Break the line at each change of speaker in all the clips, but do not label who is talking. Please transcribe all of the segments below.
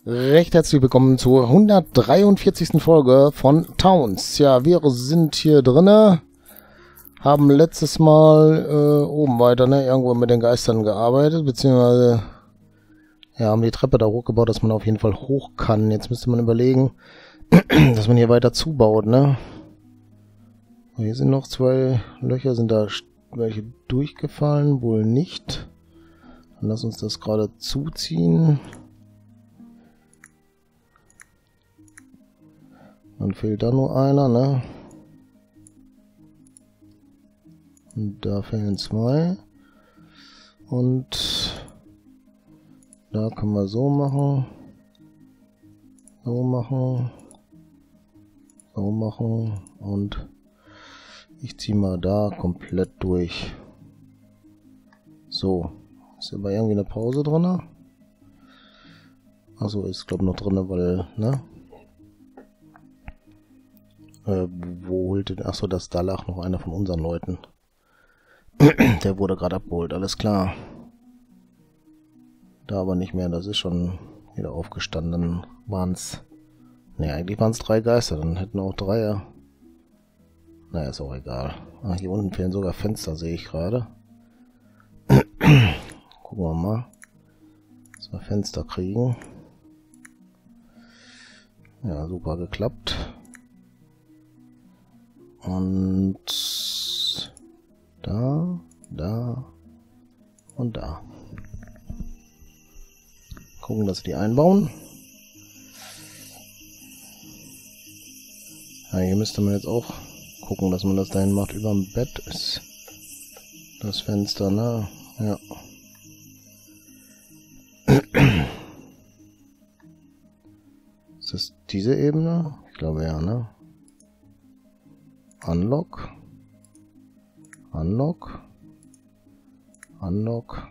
Recht herzlich willkommen zur 143. Folge von Towns. Ja, wir sind hier drinne, haben letztes Mal oben weiter, irgendwo mit den Geistern gearbeitet, beziehungsweise ja, haben die Treppe da hochgebaut, dass man auf jeden Fall hoch kann. Jetzt müsste man überlegen, dass man hier weiter zubaut, ne? Hier sind noch zwei Löcher, sind da welche durchgefallen? Wohl nicht. Dann lass uns das gerade zuziehen. Dann fehlt da nur einer, ne? Und da fehlen zwei. Und da kann man so machen. So machen. So machen. Und ich ziehe mal da komplett durch. So. Ist aber irgendwie eine Pause drin? Achso, ist glaube ich noch drin, weil, ne? Wo holte denn? Achso, da lag noch einer von unseren Leuten. Der wurde gerade abgeholt, alles klar. Da aber nicht mehr, das ist schon wieder aufgestanden. Waren's. Ne, eigentlich waren es 3 Geister, dann hätten auch 3. Naja, ist auch egal. Ah, hier unten fehlen sogar Fenster, sehe ich gerade. Gucken wir mal, dass wir Fenster kriegen. Ja, super geklappt. Und da und da. Gucken, dass wir die einbauen. Ja, hier müsste man jetzt auch gucken, dass man das dahin macht. Über dem Bett ist das Fenster, ne? Ja. Ist das diese Ebene? Ich glaube ja, ne? Unlock. Unlock. Unlock.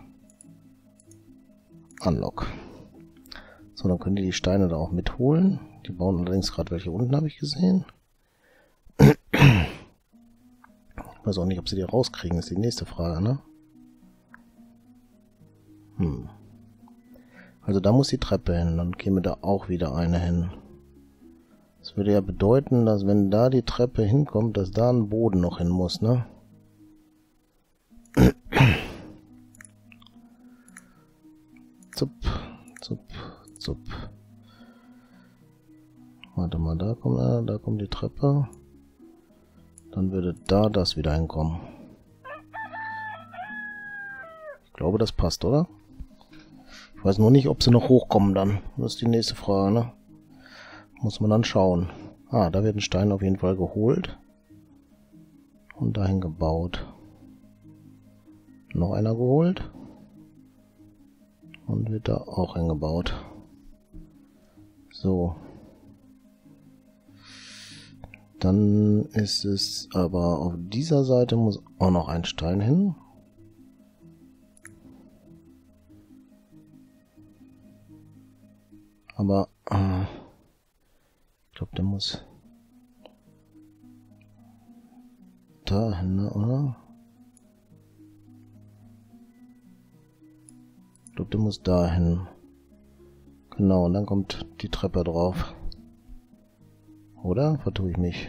Unlock. So, dann können die Steine da auch mitholen. Die bauen allerdings gerade welche unten, habe ich gesehen. Ich weiß auch nicht, ob sie die rauskriegen, ist die nächste Frage, ne? Also da muss die Treppe hin, dann käme da auch wieder eine hin. Das würde ja bedeuten, dass wenn da die Treppe hinkommt, dass da ein Boden noch hin muss, ne? Zup, zup, zup. Warte mal, da kommt die Treppe. Dann würde da das wieder hinkommen. Ich glaube, das passt, oder? Ich weiß nur nicht, ob sie noch hochkommen dann. Das ist die nächste Frage, ne? Muss man dann schauen. Ah, da wird ein Stein auf jeden Fall geholt. Und dahin gebaut. Noch einer geholt. Und wird da auch hingebaut. So. Dann ist es aber auf dieser Seite muss auch noch ein Stein hin. Aber ich glaube, der muss dahin, ne, oder? Ich glaube, der muss dahin. Genau, und dann kommt die Treppe drauf. Oder? Vertue ich mich?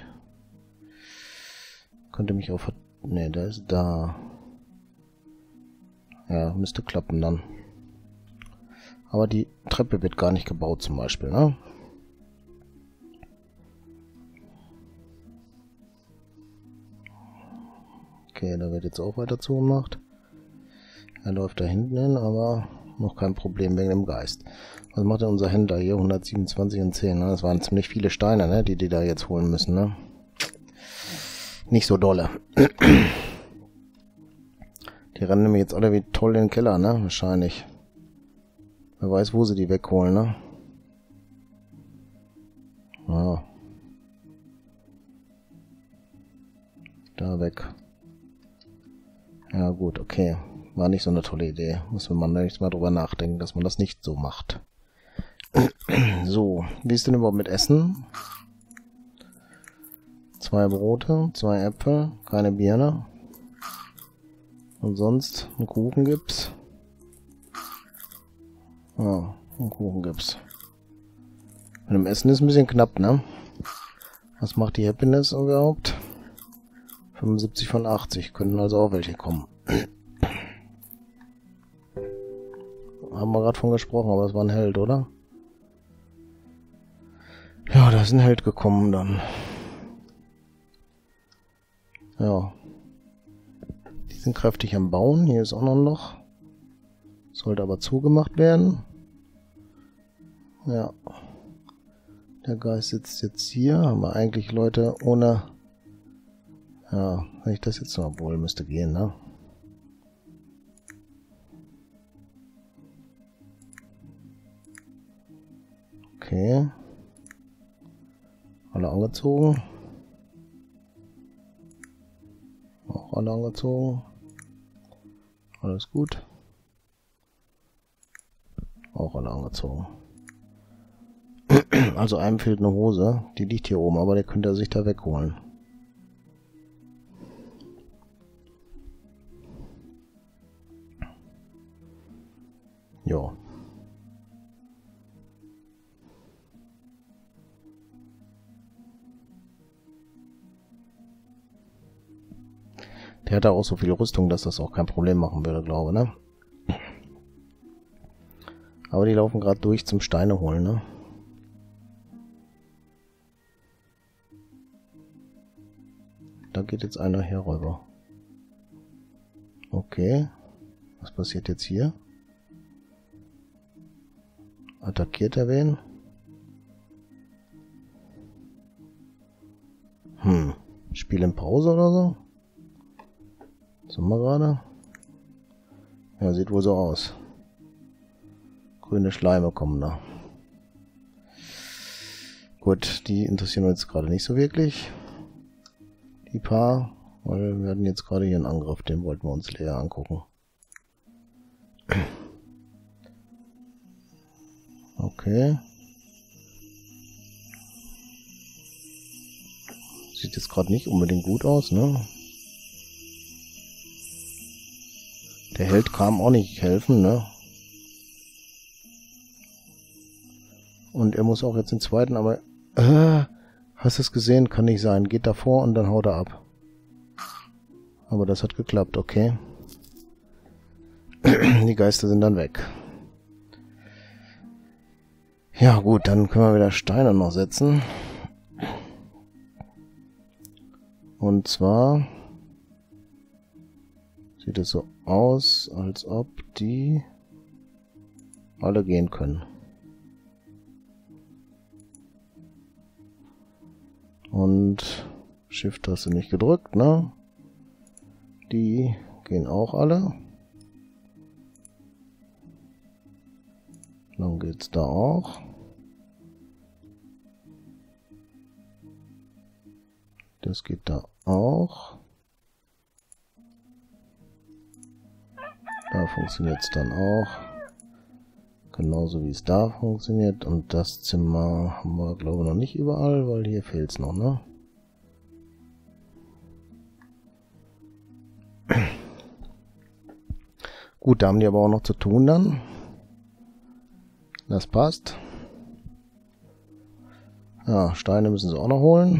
Könnte mich auch ne, der ist da. Ja, müsste klappen dann. Aber die Treppe wird gar nicht gebaut zum Beispiel, ne? Okay, da wird jetzt auch weiter zugemacht. Er läuft da hinten hin, aber noch kein Problem wegen dem Geist. Was macht denn unser Händler hier? 127 und 10, ne? Das waren ziemlich viele Steine, ne? Die da jetzt holen müssen, ne? Nicht so dolle. Die rennen nämlich jetzt alle wie toll in den Keller, ne? Wahrscheinlich. Wer weiß, wo sie die wegholen, ne? Ja. Da weg. Ja gut, okay. War nicht so eine tolle Idee. Muss man nächstes Mal drüber nachdenken, dass man das nicht so macht. So, wie ist denn überhaupt mit Essen? 2 Brote, 2 Äpfel, keine Birne. Und sonst einen Kuchen gibt's. Ja, einen Kuchen gibt's. Mit dem Essen ist ein bisschen knapp, ne? Was macht die Happiness überhaupt? 75 von 80. Könnten also auch welche kommen. Haben wir gerade von gesprochen, aber es war ein Held, oder? Ja, da ist ein Held gekommen dann. Ja. Die sind kräftig am Bauen. Hier ist auch noch ein Loch. Sollte aber zugemacht werden. Ja. Der Geist sitzt jetzt hier. Haben wir eigentlich Leute ohne... Ja, wenn ich das jetzt noch... Wohl müsste gehen, ne? Okay. Alle angezogen. Auch alle angezogen. Alles gut. Auch alle angezogen. Also einem fehlt eine Hose. Die liegt hier oben, aber der könnte sich da wegholen. Jo. Der hat da auch so viel Rüstung, dass das auch kein Problem machen würde, glaube ich, ne? Aber die laufen gerade durch zum Steine holen, ne? Da geht jetzt einer hier rüber. Okay. Was passiert jetzt hier? Attackiert er wen? Spiel in Pause oder so? Sind wir gerade? Ja, sieht wohl so aus. Grüne Schleime kommen da. Gut, die interessieren uns gerade nicht so wirklich. Die paar, weil wir hatten jetzt gerade hier einen Angriff, den wollten wir uns leer angucken. Okay. Sieht jetzt gerade nicht unbedingt gut aus, ne? Der Held kam auch nicht helfen, ne? Und er muss auch jetzt den zweiten, aber... hast du es gesehen? Kann nicht sein. Geht davor und dann haut er ab. Aber das hat geklappt, okay. Die Geister sind dann weg. Ja gut, dann können wir wieder Steine noch setzen. Und zwar... sieht es so aus, als ob die alle gehen können. Und Shift hast du nicht gedrückt, ne? Die gehen auch alle. Dann geht's da auch. Das geht da auch. Da funktioniert es dann auch. Genauso wie es da funktioniert. Und das Zimmer haben wir, glaube ich, noch nicht überall, weil hier fehlt es noch, ne? Gut, da haben die aber auch noch zu tun dann. Das passt. Ja, Steine müssen sie auch noch holen.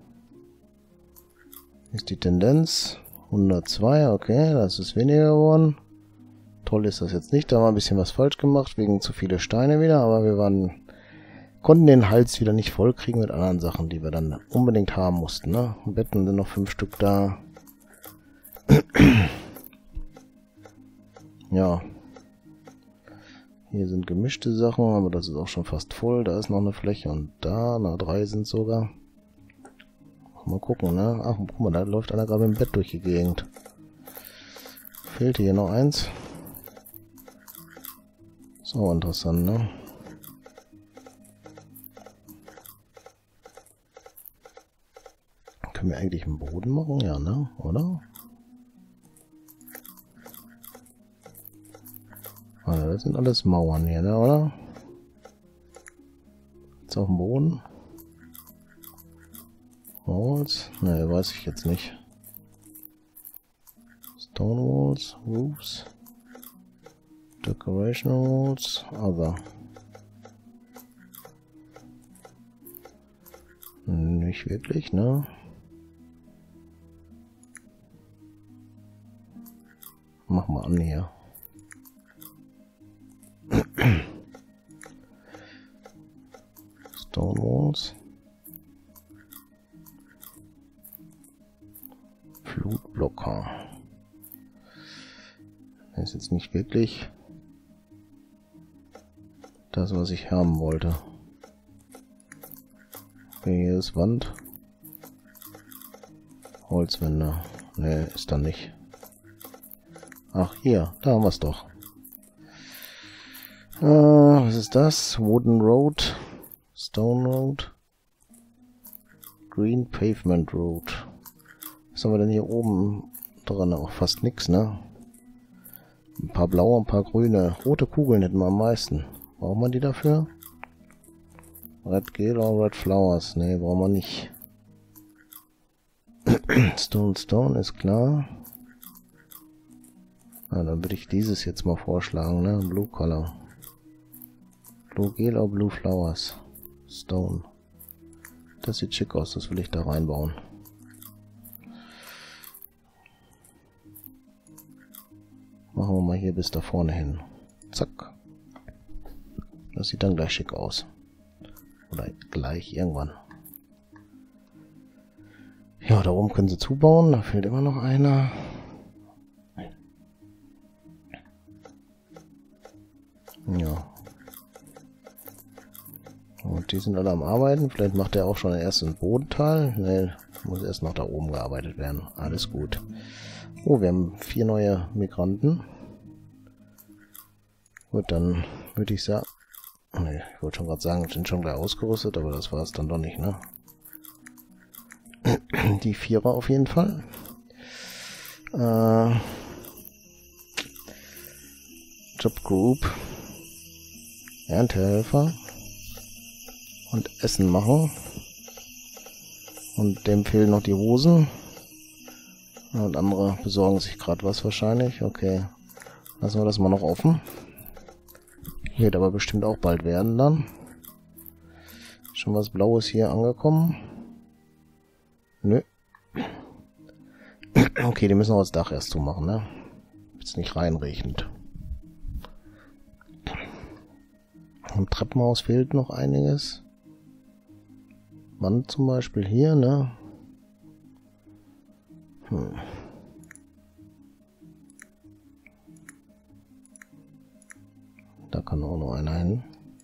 Ist die Tendenz. 102, okay, das ist weniger geworden. Toll ist das jetzt nicht, da haben wir ein bisschen was falsch gemacht, wegen zu viele Steine wieder, aber wir konnten den Hals wieder nicht voll kriegen mit anderen Sachen, die wir dann unbedingt haben mussten, ne? Betten sind noch 5 Stück da. Ja. Hier sind gemischte Sachen, aber das ist auch schon fast voll. Da ist noch eine Fläche und da, na 3 sind sogar. Mal gucken, ne? Ach, guck mal, da läuft einer gerade im Bett durch die Gegend. Fehlt hier noch eins. Ist auch interessant, ne? Können wir eigentlich einen Boden machen? Ja, ne? Oder? Also, das sind alles Mauern hier, ne? Oder? Jetzt auf dem Boden. Walls? Ne, weiß ich jetzt nicht. Stone Walls, Roofs. Decoration Walls, Other. Nicht wirklich, ne? Mach mal an hier. Stone Walls. Flutblocker. Das ist jetzt nicht wirklich das, was ich haben wollte. Okay, hier ist Wand. Holzwände. Ne, ist da nicht. Ach, hier. Da haben wir es doch. Was ist das? Wooden Road. Stone Road. Green Pavement Road. Was haben wir denn hier oben dran? Auch fast nichts, ne? Ein paar blaue, ein paar grüne. Rote Kugeln hätten wir am meisten. Brauchen wir die dafür? Red Gel oder Red Flowers? Ne, brauchen wir nicht. Stone ist klar. Na, dann würde ich dieses jetzt mal vorschlagen, ne? Blue Color. Blue Gel oder Blue Flowers? Stone. Das sieht schick aus, das will ich da reinbauen. Machen wir mal hier bis da vorne hin. Zack. Das sieht dann gleich schick aus. Oder gleich irgendwann. Ja, da oben können sie zubauen. Da fehlt immer noch einer. Ja. Und die sind alle am Arbeiten. Vielleicht macht er auch schon den ersten Bodenteil. Ne, muss erst noch da oben gearbeitet werden. Alles gut. Oh, wir haben 4 neue Migranten. Gut, dann würde ich sagen... Ne, ich wollte schon gerade sagen, sind schon gleich ausgerüstet, aber das war es dann doch nicht, ne? Die 4er auf jeden Fall. Job Group. Erntehelfer. Und Essen machen. Und dem fehlen noch die Hosen. Und andere besorgen sich gerade was wahrscheinlich. Okay. Lassen wir das mal noch offen. Wird aber bestimmt auch bald werden dann. Schon was Blaues hier angekommen? Nö. Okay, die müssen auch das Dach erst zumachen, ne? Jetzt nicht reinregnet. Im Treppenhaus fehlt noch einiges. Wand zum Beispiel hier, ne? Da kann auch noch einer hin.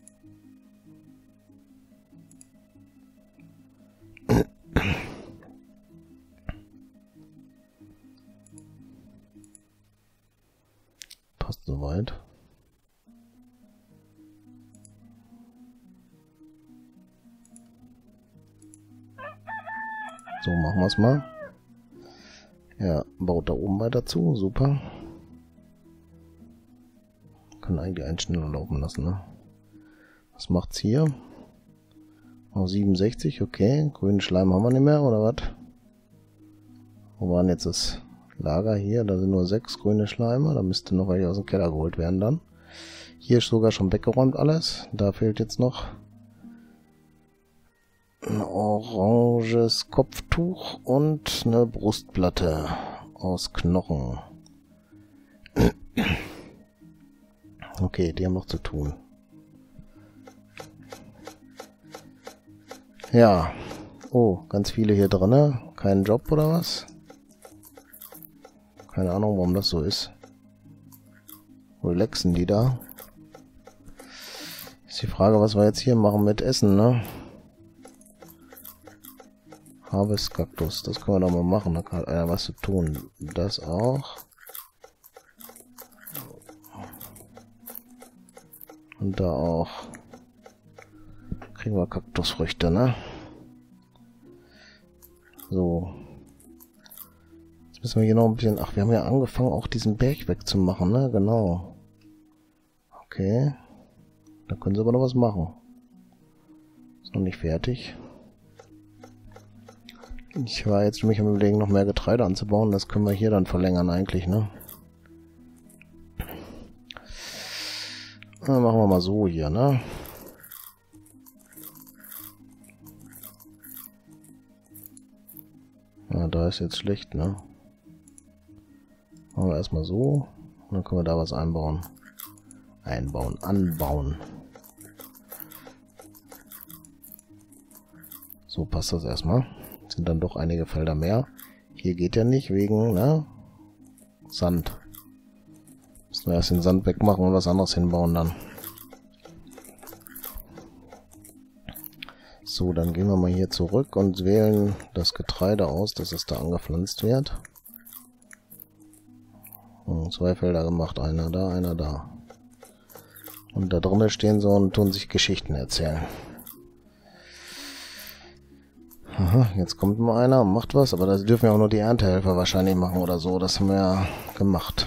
Passt soweit. So, machen wir es mal. Ja, baut da oben weiter zu. Super. Können eigentlich einen schneller laufen lassen, ne? Was macht's hier? Auf 67, okay. Grünen Schleim haben wir nicht mehr, oder was? Wo war denn jetzt das Lager hier? Da sind nur 6 grüne Schleime. Da müsste noch welche aus dem Keller geholt werden dann. Hier ist sogar schon weggeräumt alles. Da fehlt jetzt noch ein oranges Kopftuch und eine Brustplatte aus Knochen. Okay, die haben noch zu tun. Ja. Oh, ganz viele hier drin. Kein Job oder was? Keine Ahnung, warum das so ist. Relaxen die da? Ist die Frage, was wir jetzt hier machen mit Essen, ne? Harvest Kaktus, das können wir doch mal machen. Da kann einer was zu tun. Das auch. Und da auch. Kriegen wir Kaktusfrüchte, ne? So. Jetzt müssen wir hier noch ein bisschen... Ach, wir haben ja angefangen, auch diesen Berg wegzumachen, ne? Genau. Okay. Da können sie aber noch was machen. Ist noch nicht fertig. Ich war jetzt nämlich am Überlegen, noch mehr Getreide anzubauen. Das können wir hier dann verlängern eigentlich, ne? Dann machen wir mal so hier, ne? da ist jetzt schlecht, ne? Machen wir erstmal so. Und dann können wir da was einbauen. Anbauen. So passt das erstmal. Sind dann doch einige Felder mehr. Hier geht ja nicht wegen, ne? Sand. Müssen wir erst den Sand wegmachen und was anderes hinbauen dann. So, dann gehen wir mal hier zurück und wählen das Getreide aus, dass es da angepflanzt wird. Und 2 Felder gemacht, einer da. Und da drinnen stehen so und tun sich Geschichten erzählen. Aha, jetzt kommt mal einer und macht was, aber das dürfen ja auch nur die Erntehelfer wahrscheinlich machen oder so. Das haben wir ja gemacht.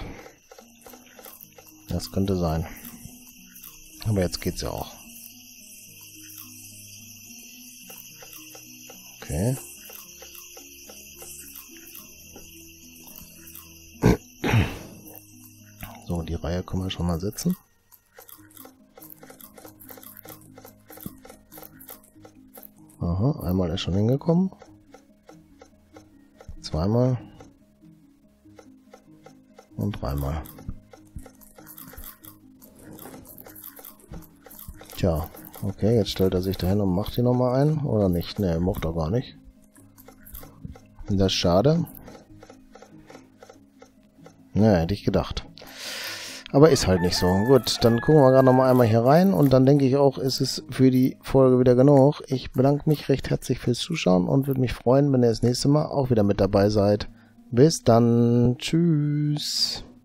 Das könnte sein. Aber jetzt geht's ja auch. Okay. So, die Reihe können wir schon mal setzen. Aha, einmal ist schon hingekommen. Zweimal. Und dreimal. Tja, okay, jetzt stellt er sich dahin und macht hier nochmal ein, oder nicht? Ne, macht er gar nicht. Das ist schade. Ne, hätte ich gedacht. Aber ist halt nicht so. Gut, dann gucken wir gerade nochmal einmal hier rein und dann denke ich auch, ist es für die Folge wieder genug. Ich bedanke mich recht herzlich fürs Zuschauen und würde mich freuen, wenn ihr das nächste Mal auch wieder mit dabei seid. Bis dann. Tschüss.